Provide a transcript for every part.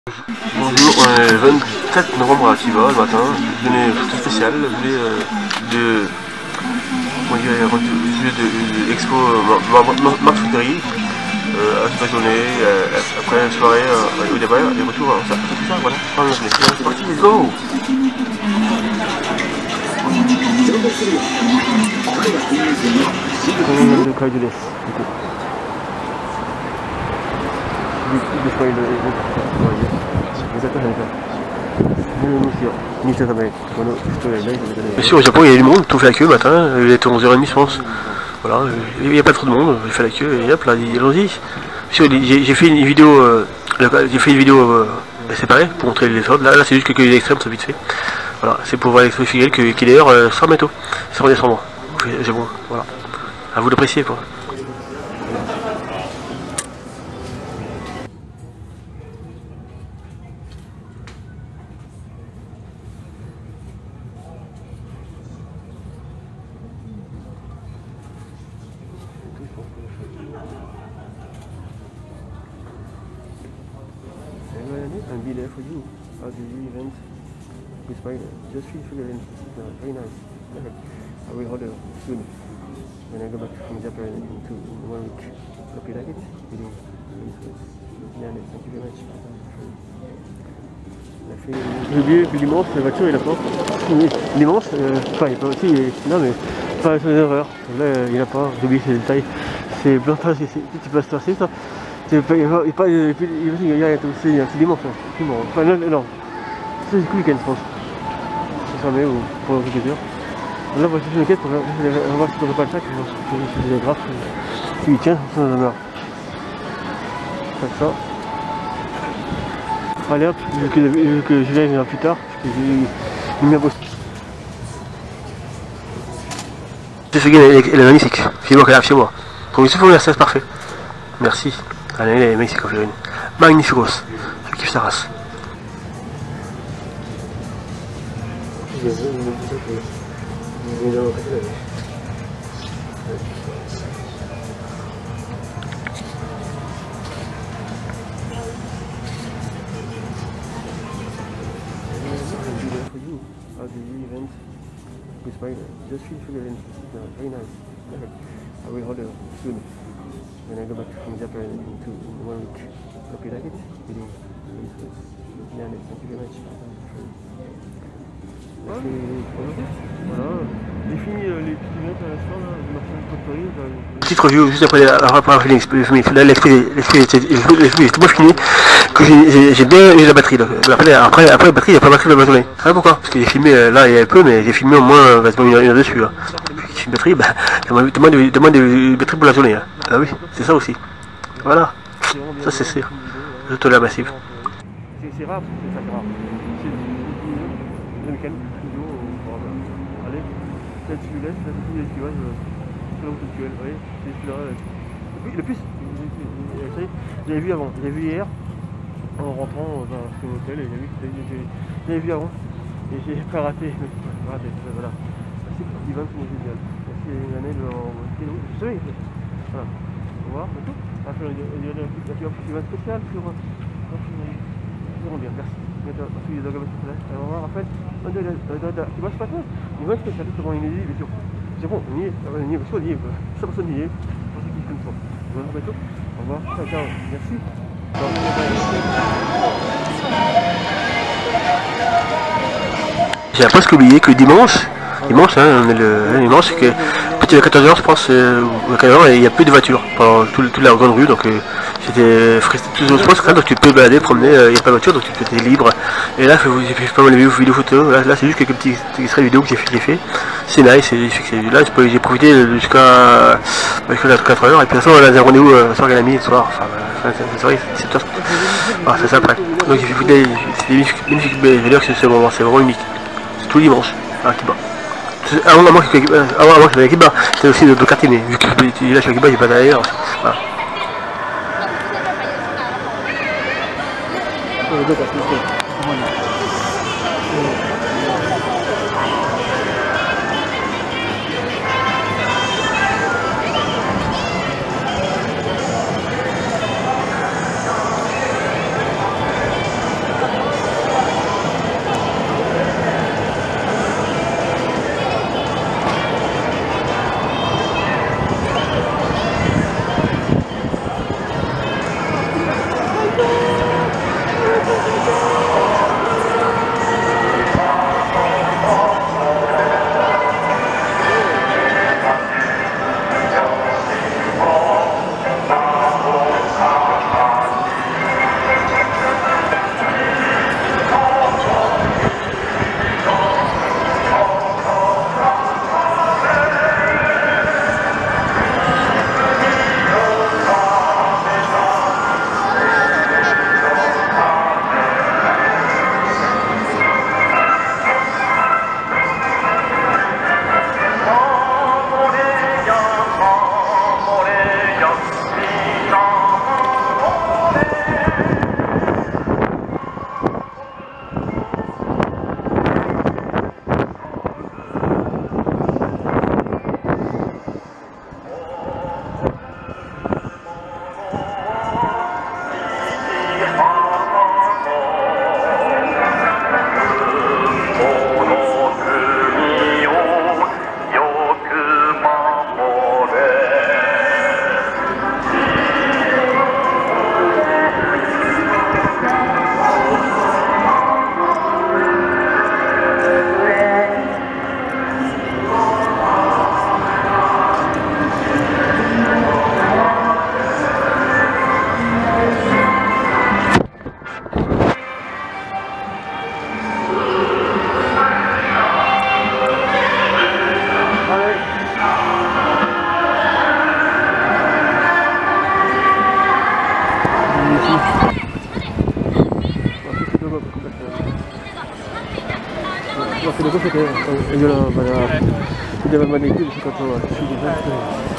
Bonjour, on est le 27 novembre à Tiva le matin. Je venais tout spécial, je venais de jeu de expo Marc Ferry à toute la journée, après la soirée au débat et retour ça, tout ça, voilà. C'est parti, let's go! Monsieur, au Japon, il y a du monde, tout fait la queue le matin, il était 11h30 je pense. Voilà, il n'y a pas trop de monde, j'ai fait la queue et hop là, allons-y. Monsieur, j'ai fait une vidéo, séparée pour montrer les soldes. Là c'est juste quelques extrêmes, ça vite fait. Voilà, c'est pour voir l'expo Figel qui est d'ailleurs sera bientôt, c'est en décembre. C'est bon, voilà. À vous d'apprécier quoi. And be there for you at the event with Spider. Just feel free very nice. I will order soon when I go back from Japan in 1 week. Hope you like it. Yeah, thank you very much. J'ai oublié, puis dimanche, la voiture il a pas. Dimanche, enfin il n'y a pas aussi, non mais pas sur les erreurs. Là il n'y en a pas, j'ai oublié ces détails. C'est blanc, tu peux se passer ça. Il n'y a c'est dimanche, enfin non, c'est le week-end je pense. C'est fermé ou pour quelques heures. Là voici une enquête pour voir si tu ne pas le sac, c'est des graphes. Oui tiens, ça en a. Ça. Allez hop, vu que je viens plus tard, parce que j'ai mis à bosser. Cette figure elle est magnifique, c'est moi qui l'a chez moi. Pour une seule c'est parfait. Merci. Allez, elle est magnifique en figurine. Magnificos. Je kiffe sa race. Just feel free very nice. I will order soon when I go back from Japan in 1 week. Hope you like it. Yeah, thank you very much. Voilà, j'ai fini les petits mètres à l'instant, je marche un peu de Paris. Petite review juste après avoir fait l'esprit est tout fini, que j'ai bien eu la batterie. Là. Après la batterie, il n'y a pas de batterie dans la journée. Ah pourquoi? Parce que j'ai filmé, là il y a un peu, mais j'ai filmé au moins une heure dessus. Là. Puis une batterie, bah, demande de batterie pour la journée. Hein. Ah oui, c'est ça aussi. Voilà, ça c'est sûr. Je te la massive. C'est rare, c'est ça rare. Allez, peut-être celui-là, c'est la tu vois, sur la route actuelle, vous voyez, c'est celui-là. Le plus, j'avais vu avant, j'avais vu hier, en rentrant dans l'hôtel, et j'avais vu avant, et j'ai pas raté, voilà. Merci pour Steven, c'est génial. Merci une année en vélo, je sais, voilà. Au revoir, bientôt. Après, il y a un petit spécial sur bien, merci. Au revoir, Raphaël. Tu vois ce matin? Il va spécialiste devant une idée, bien sûr. C'est bon, on y est, on y est, on y est, ça personne n'y est, pour ceux qui se connaissent. Voilà, bientôt. Au revoir, ciao, merci. J'ai presque oublié que dimanche, hein, on est le dimanche, c'est que peut-être à 14h je pense, à 14h il n'y a plus de voitures pendant toute la grande rue, donc c'était toujours sport, donc tu peux balader, promener, il n'y a pas de voiture, donc tu peux être libre. Et là j'ai fait pas mal de vidéos photos, là c'est juste quelques petits extraits vidéo que j'ai fait. C'est nice, là j'ai profité jusqu'à 4h, et puis de toute façon on a un rendez-vous soir avec un ami le soir, c'est vrai, c'est top. Ah, c'est ça après. Donc j'ai fait des magnifiques vidéos, c'est vraiment unique. C'est tout dimanche, à Kiba. Avant que je sois à Kiba, c'était aussi de quartier, mais vu que là je suis à Kiba, j'ai pas d'ailleurs. Voilà. le coup c'était io devo mandare qui su quanto su di questo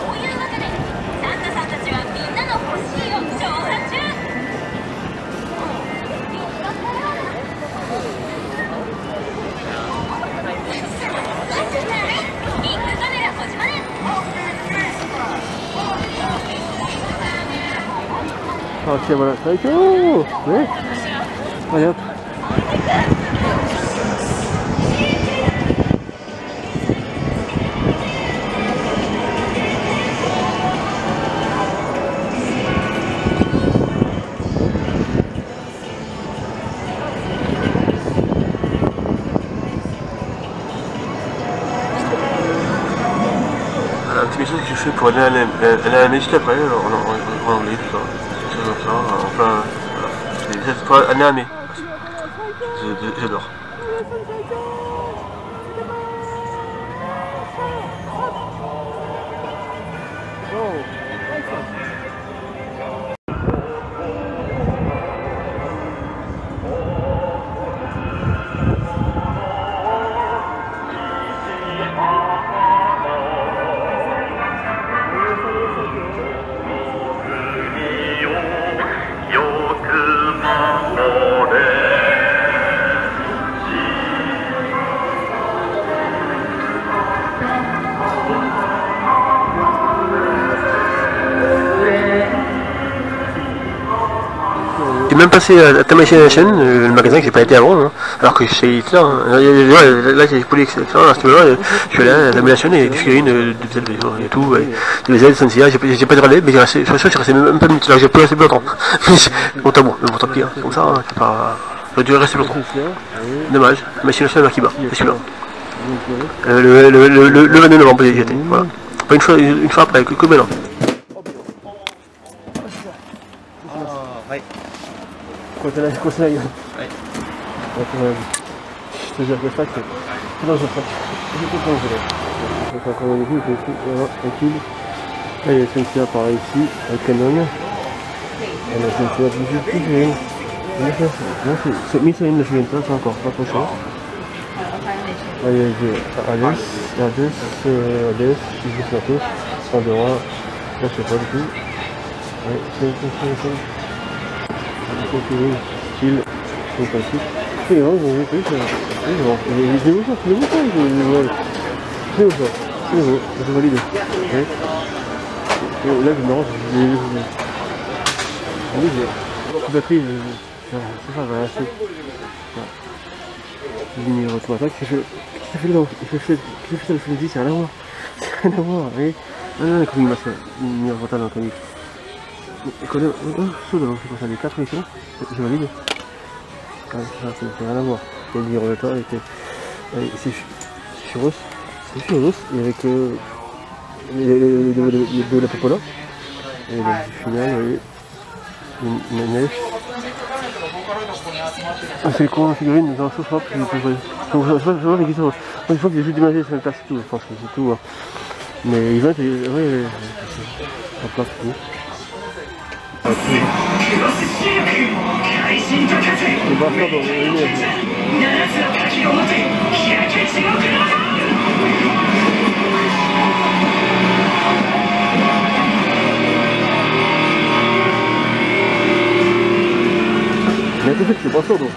あ、来てもらう最強ね。あ、やっun petit message que je fais pour aller à la juste après, en anglais, tout ça. Comme ça, enfin, voilà. C'est pour aller à mai. J'adore. J'ai même passé à Tamashii Nation, le magasin que j'ai pas été avant, hein, alors que c'est Hitler. Hein. Là j'ai poli etc. À ce moment-là, je suis allé à la Nation et des figurines de Zelda et tout. Ouais. Les Zelda, Sensia, j'ai pas de relais, mais je suis resté même pas de minutes, alors j'ai pas resté plus longtemps. Bon, tant pis, hein. C'est comme ça, hein. C'est pas. J'aurais dû rester plus longtemps. Dommage, Tamashii Nation Akiba, c'est celui-là. Le 22 novembre, j'y étais. Voilà. Pas une fois après, que maintenant. Quoi c'est là, ouais. Je te jure que ça, c'est dans un sac. Je peux pas en donc encore une fois, tranquille. Là il y a la SNCA par ici, avec Canon. Et la SNCA plus figurine. Cette mise sur une figurine, ça c'est encore pas trop cher. Là il y a Hades, Isis Matos, Pandora, là je sais pas du tout. Ouais, c'est style, c'est classique. C'est grand, j'ai vu que c'est grand. C'est beau ça, c'est beau, je valide. Là je me rends, j'ai batterie, c'est ça, voilà, c'est le numéro de attaque, qu'est-ce que ça fait dedans? Il fait ça le Freddy, c'est rien à voir. C'est rien à voir, vous voyez. Non, comme il m'a fait, le numéro de attaque, comme il c'est quoi ça, les 4 missions, je valide. Ouais, c'est rien à voir. Il y a le numéro de temps, c'est Furos, et avec de la Popola, et le final, vous voyez, une neige. Ah, c'est quoi la figurine dans ce swap, je vois les guitares. Je crois qu'il y a juste déménagé sur le place, c'est tout, je pense que c'est tout. Hein. Mais ils vont être, ouais, en place, tout. C'est pas ça dans le mais tout fait, c'est pas ça donc.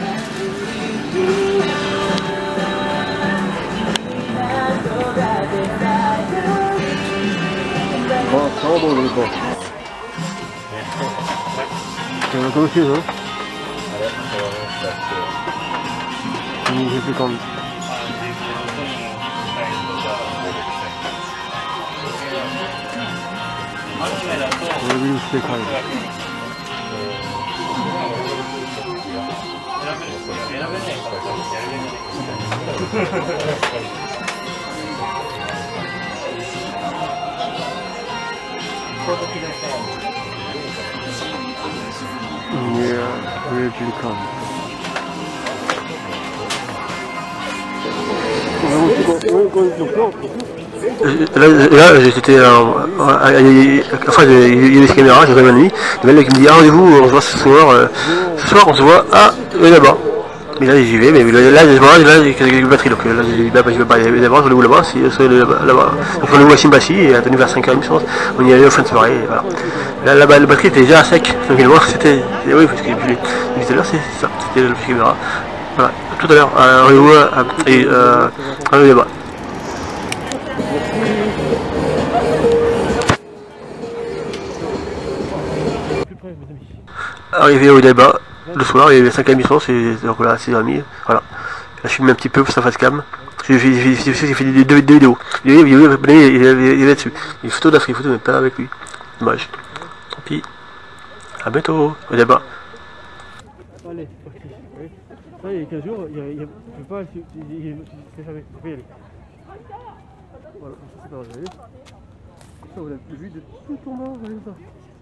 Bon, ça va bon, les gars. C'est un peu aussi, hein? J'ai plus quand même. On a vu où c'était quand même. Yeah, really come. Là j'étais enfin il y a des caméras, j'ai quand même un ami, le mec qui me dit ah rendez-vous, on se voit ce soir on se voit là-bas. Mais là j'y vais, mais là il y a quelques batteries, donc là je vais pas y aller d'avance, rendez-vous là-bas, là-bas. Donc rendez-vous à Simbassi et attendu vers 5h30 je pense, on y allait au fin de soirée, et voilà. Là la batterie était déjà à sec, donc il c'était. Oui, parce que depuis tout à l'heure c'est ça, c'était le petit caméra. Voilà, tout à l'heure, rendez-vous et rendez-vous là-bas. Arrivé au débat, le soir, il y avait 5 émissions, donc là, 6h30, voilà. Là, je filme un petit peu pour sa face cam. J'ai fait deux vidéos. Il y avait dessus. Une photo d'Afrique, une photo, mais pas avec lui. Dommage. Tant pis. À bientôt, au débat. Allez, ça, il y a 15 jours, il ne peut pas, il faut y aller. Voilà, c'est pas grave. Ça, vous avez vu de tout tomber, regardez ça.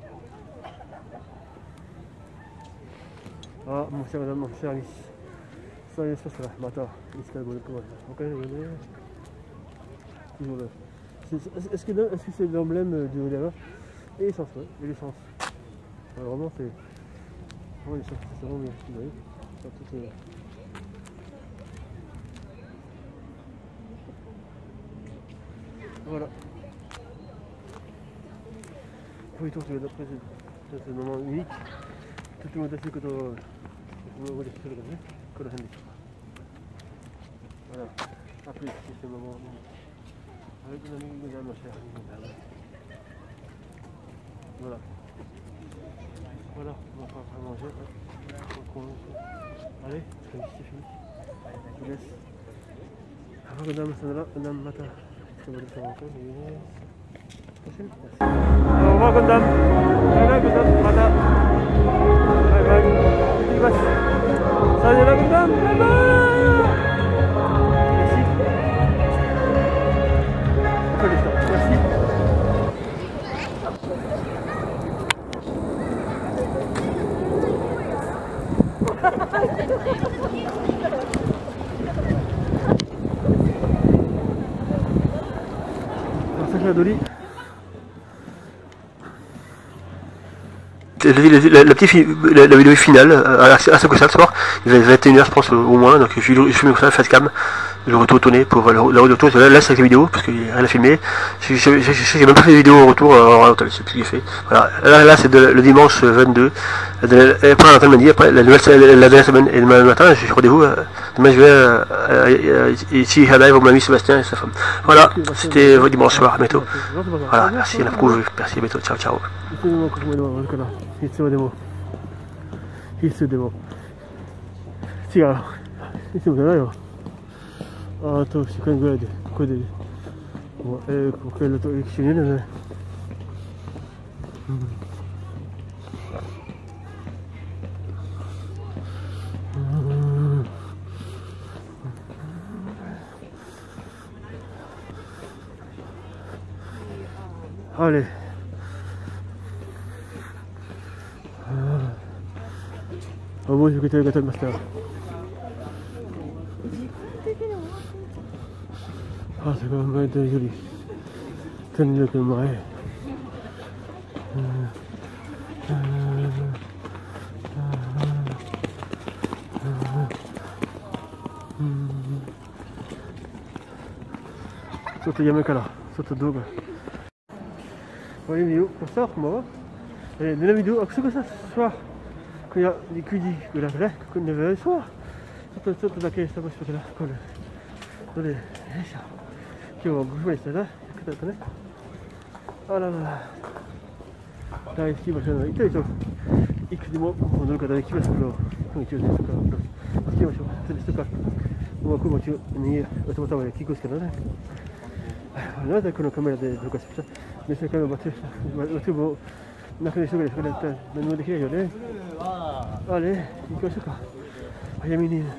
Ah, mon cher madame, mon cher ami. Ça y est, ça c'est là. Mais attends, il se lève le point. Ok, regardez. Toujours là. Est-ce que c'est l'emblème du Odava? Et l'essence, ouais, et l'essence. Ouais, vraiment, c'est. Vraiment, l'essence, c'est vraiment bien. Vous voyez? Ça, tout est. Voilà. Oui, toi, tu vas d'après, c'est un moment unique. Tout le monde a fait que tu voilà. Après, c'est ce moment avec une amie de ma chère. Voilà. Voilà, on va pas manger. Allez, c'est fini. Je vous laisse. Avant que Madame Sandra, Madame Mata, je vais vous faire encore. Au revoir, Madame. Bye bye, Madame Mata. Bye bye. Salut la Madame. Bye bye. Merci. Merci. Dolly. La vidéo finale à Sakosa ce soir, il va être 21h je pense au moins, donc je filme ça face cam, je retourne pour le retour, là c'est la vidéo parce qu'il n'y a rien à filmer, j'ai même pas fait de vidéo au retour en hôtel, c'est plus fait. Voilà, là c'est le dimanche 22, après l'hôtel m'a dit, après la dernière semaine et demain matin j'ai rendez-vous, demain je vais ici à live au mon ami Sébastien et sa femme. Voilà, c'était dimanche soir, à bientôt. Voilà, merci, merci, à bientôt, ciao ciao. いつまでもいつでも違ういつもじゃないよあと1週間ぐらいでこれでもう国会のと歴史にねあれ面白く撮り方見ました。朝が前とより全力前。ちょっとやめからちょっと動画。Voyez une vidéo pour ça, moi. Et de la vidéo, à ce que ça soit. Il y a des cuisines que la vraie, que ne veut pas. C'est tout d'accord, ça va se faire là. Allez, ça. Qui va bouger ça là, que tu connais. Ah là là. Là ici, ma chaîne, il est tout. Il dit moi, on doit regarder qui va se faire. Comment tu veux ça là. Qui va se faire, c'est ça. Moi, comment tu ni auto va qui cause que là. Là, d'accord, comme elle a de quoi ça. Mais c'est quand même battu. Battu bon. 中に人がいるから何もできないよね。あれ、行きましょうか。早めに。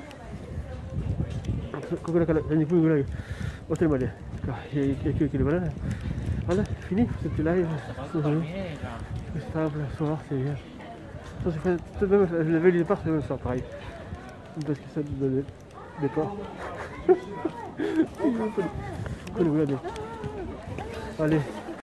ここから2分ぐらいホテルまで野球切ればね。Voilà, fini ce petit live. Stable, soir, c'est bien. Ça, j'ai fait tout de même, je l'avais lu départ, c'est même ça, pareil. Parce que ça me donne des ports. Allez.